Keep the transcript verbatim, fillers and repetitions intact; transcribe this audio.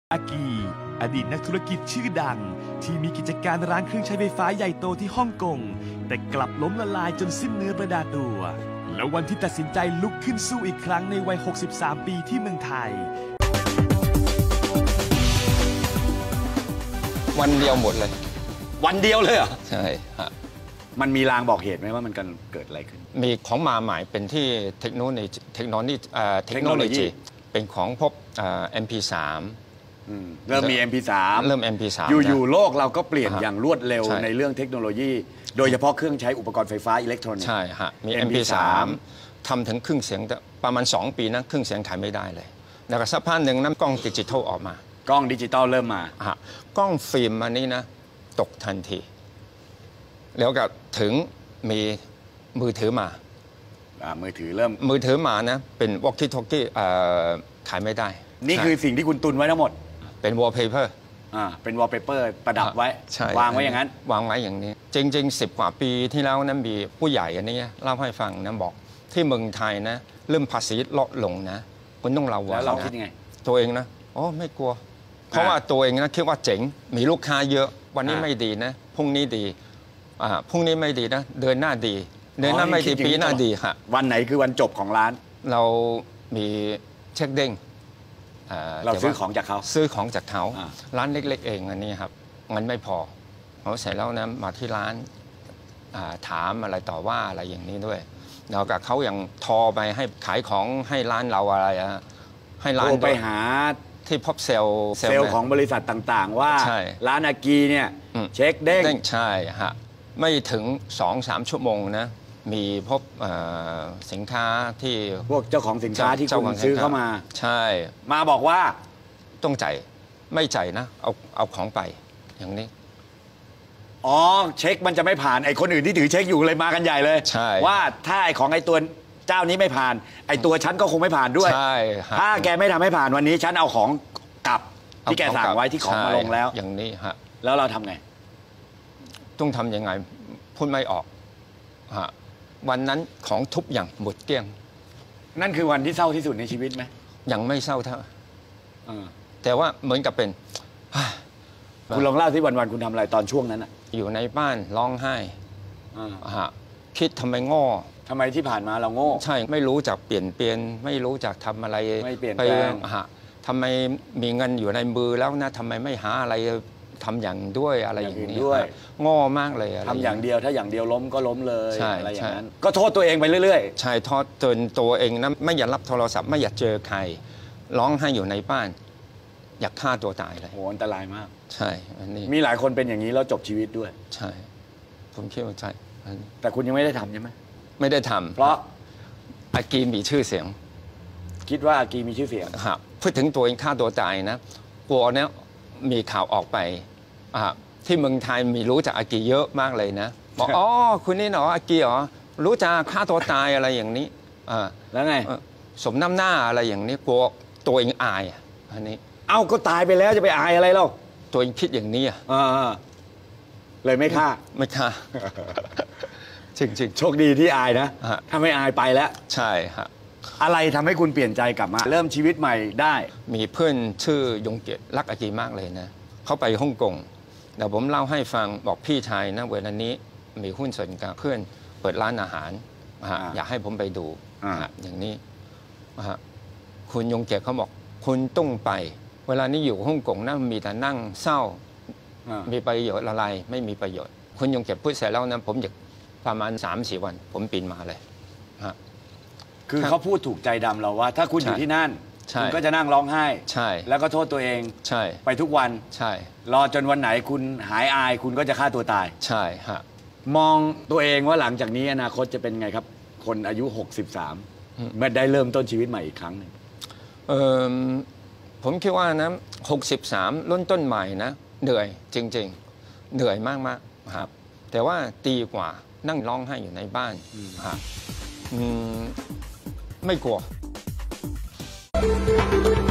อากีอดีตนักธุรกิจชื่อดังที่มีกิจการร้านเครื่องใช้ไฟฟ้าใหญ่โตที่ฮ่องกงแต่กลับล้มละลายจนสิ้นเนื้อประดาตัวแล้ววันที่ตัดสินใจลุกขึ้นสู้อีกครั้งในวัยหกสิบสามปีที่เมืองไทยวันเดียวหมดเลยวันเดียวเลยเหรอใช่ฮะมันมีลางบอกเหตุไหมว่ามันกันเกิดอะไรขึ้นมีของมาใหม่เป็นที่เทคโนโลยีเทคโนโลยีเทคโนโลยีเป็นของพบ เอ็ม พี สามเริ่มมี เอ็ม พี สามเริ่ม เอ็ม พี สามอยู่ๆโลกเราก็เปลี่ยนอย่างรวดเร็วในเรื่องเทคโนโลยีโดยเฉพาะเครื่องใช้อุปกรณ์ไฟฟ้าอิเล็กทรอนิกส์ใช่ฮะมี เอ็ม พี สาม ทำถึงครึ่งเสียงประมาณสองปีนะครึ่งเสียงถ่ายไม่ได้เลยแล้วก็สักพักหนึ่งน้ำกล้องดิจิทัลออกมากล้องดิจิตอลเริ่มมาฮะกล้องฟิล์มอันนี้นะตกทันทีแล้วก็ถึงมีมือถือมามือถือเริ่มมือถือมานะเป็นวอลกี้ทอลกี้ขายไม่ได้นี่คือสิ่งที่คุณตุนไว้ทั้งหมดเป็นวอลเปเปอร์อ่าเป็นวอลเปเปอร์ประดับไว้วางไว้อย่างนั้นวางไว้อย่างนี้จริงๆสิบกว่าปีที่แล้วนั้นมีผู้ใหญ่อันนี้เล่าให้ฟังนะบอกที่เมืองไทยนะเริ่มภาษีลดลงนะคุณต้องระวังแล้วเราคิดยังไงตัวเองนะอ๋อไม่กลัวเพราะว่าตัวเองนะคิดว่าเจ๋งมีลูกค้าเยอะวันนี้ไม่ดีนะพรุ่งนี้ดีอ่าพรุ่งนี้ไม่ดีนะเดือนหน้าดีเดือนหน้าไม่ดีปีหน้าดีค่ะวันไหนคือวันจบของร้านเรามีเช็คเด้งเราซื้อของจากเขาซื้อของจากเขาร้านเล็กๆเองอันนี้ครับเงินไม่พอเขาเสร็จแล้วนะมาที่ร้านถามอะไรต่อว่าอะไรอย่างนี้ด้วยแล้วกับเขาอย่างทอไปให้ขายของให้ร้านเราอะไรอะให้ร้านไปหาที่พบเซลล์เซลล์ของบริษัทต่างๆว่าร้านอากีเนี่ยเช็คเด้งใช่ฮะไม่ถึง สองสาม ชั่วโมงนะมีพบสินค้าที่พวกเจ้าของสินค้าที่คุณซื้อเข้ามาใช่มาบอกว่าต้องจ่ายไม่จ่ายนะเอาเอาของไปอย่างนี้อ๋อเช็คมันจะไม่ผ่านไอ้คนอื่นที่ถือเช็คอยู่เลยมากันใหญ่เลยใช่ว่าถ้าไอ้ของไอ้ตัวเจ้านี้ไม่ผ่านไอ้ตัวฉันก็คงไม่ผ่านด้วยใช่ถ้าแกไม่ทำให้ผ่านวันนี้ฉันเอาของกลับที่แกสั่งไว้ที่ของมาลงแล้วอย่างนี้ฮะแล้วเราทำไงต้องทำยังไงพูดไม่ออกฮะวันนั้นของทุบอย่างหมดเกลี้ยงนั่นคือวันที่เศร้าที่สุดในชีวิตไหมยังไม่เศร้าเท่าแต่ว่าเหมือนกับเป็นคุณลองเล่าที่วันๆคุณทำอะไรตอนช่วงนั้นอะอยู่ในบ้านร้องไห้ฮะคิดทำไมโง่ทำไมที่ผ่านมาเราโง่ใช่ไม่รู้จักเปลี่ยนเปลี่ยนไม่รู้จักทำอะไรไม่เปลี่ยนแปลงฮะทำไมมีเงินอยู่ในมือแล้วนะทำไมไม่หาอะไรทำอย่างด้วยอะไรอย่างนี้ด้วยโง่มากเลยทำอย่างเดียวถ้าอย่างเดียวล้มก็ล้มเลยอะไรอย่างนั้นก็โทษตัวเองไปเรื่อยๆใช่โทษจนตัวเองนะไม่อยากรับโทรศัพท์ไม่อยากเจอใครร้องไห้อยู่ในบ้านอยากฆ่าตัวตายเลยโหอันตรายมากใช่อันนี้มีหลายคนเป็นอย่างนี้แล้วจบชีวิตด้วยใช่ผมคิดว่าใช่แต่คุณยังไม่ได้ทำใช่ไหมไม่ได้ทำเพราะอากีมีชื่อเสียงคิดว่าอากีมีชื่อเสียงครับพูดถึงตัวเองฆ่าตัวตายนะกลัวเนี้ยมีข่าวออกไปที่เมืองไทยมีรู้จักอากีเยอะมากเลยนะบอกอ๋อคุณนี่เหรออากีเหรอรู้จักฆ่าตัวตายอะไรอย่างนี้แล้วไงสมน้ำหน้าอะไรอย่างนี้กลัวตัวเองอายอันนี้เอ้าก็ตายไปแล้วจะไปอายอะไรเล่าตัวเองคิดอย่างนี้อ่ะเลยไม่ฆ่าไม่ฆ่าจริงๆโชคดีที่อายนะถ้าไม่อายไปแล้วใช่ฮะอะไรทำให้คุณเปลี่ยนใจกลับมาเริ่มชีวิตใหม่ได้มีเพื่อนชื่อยงเกียรติรักอากีมากเลยนะเขาไปฮ่องกงเดี๋ยวผมเล่าให้ฟังบอกพี่ชายนะเวลานี้มีหุ้นส่วนกับเพื่อนเปิดร้านอาหารอยากให้ผมไปดูอย่างนี้คุณยงเกียรติเขาบอกคุณต้องไปเวลานี้อยู่ฮ่องกงนะมีแต่นั่งเศร้ามีประโยชน์อะไรไม่มีประโยชน์คุณยงเกียรติพูดเสร็จแล้วนะผมอยากประมาณ สามสี่ วันผมปีนมาเลยคือเขาพูดถูกใจดำเราว่าถ้าคุณอยู่ที่นั่นคุณก็จะนั่งร้องไห้ใช่แล้วก็โทษตัวเองใช่ไปทุกวันใช่รอจนวันไหนคุณหายอายคุณก็จะฆ่าตัวตายใช่ฮะมองตัวเองว่าหลังจากนี้อนาคตจะเป็นไงครับคนอายุหกสิบสามเมื่อได้เริ่มต้นชีวิตใหม่อีกครั้งหนึ่งเออผมคิดว่านะหกสิบสามเริ่มต้นใหม่นะเหนื่อยจริงๆเหนื่อยมากๆครับแต่ว่าดีกว่านั่งร้องไห้อยู่ในบ้านครับไม่กลัว